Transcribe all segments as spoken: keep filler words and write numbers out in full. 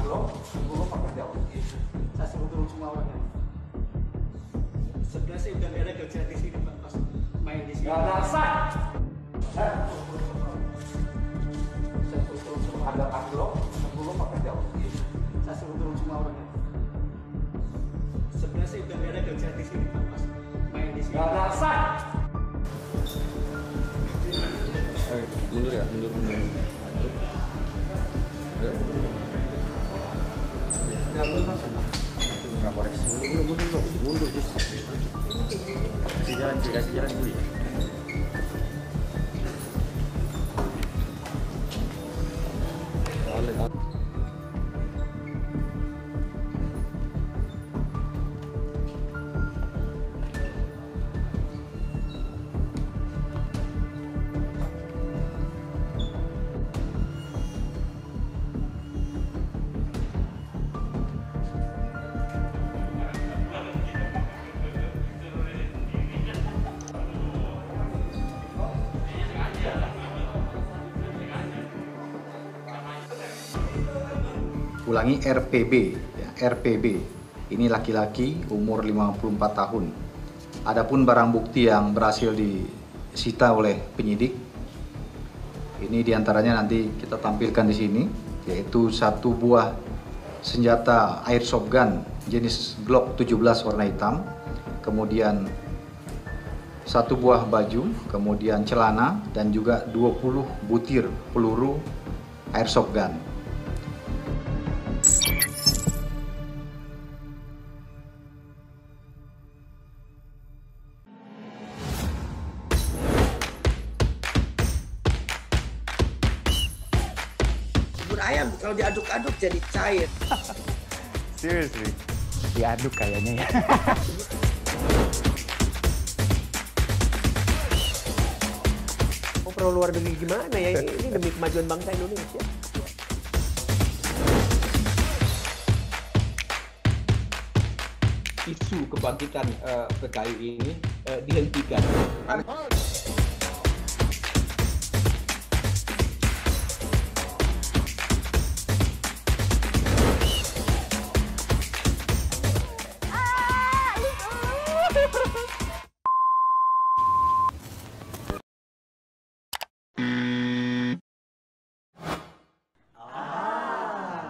belum, belum pakai jauh. Saya suruh turun semua orangnya. Sebenarnya saya udah gak ada kerja di sini Pak, pas main di sini. Gak ada alasan. Eh, Saya suruh turun semua. ada kan belum, belum pakai jauh. Saya suruh turun semua orangnya. Sebenarnya saya udah gak ada kerja di sini Pak, pas main di sini. Gak ada alasan. Eh, mundur ya, mundur, mundur. Ayo. Nggak boleh. Mundur, mundur, mundur, mundur. Kasih jalan, kasih jalan dulu ya. Boleh, boleh. Ulangi R P B, ya, R P B. Ini laki-laki umur lima puluh empat tahun. Adapun barang bukti yang berhasil disita oleh penyidik, ini diantaranya nanti kita tampilkan di sini, yaitu satu buah senjata airsoft gun jenis Glock tujuh belas warna hitam, kemudian satu buah baju, kemudian celana, dan juga dua puluh butir peluru airsoft gun. Bubur ayam kalau diaduk-aduk jadi cair. Seriously? Diaduk kayaknya ya. Mau perlu luar negeri gimana ya? Ini demi kemajuan bangsa Indonesia. Isu kebangkitan uh, P K I ini uh, dihentikan.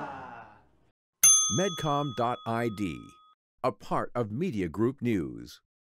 Medcom dot I D, a part of Media Group News.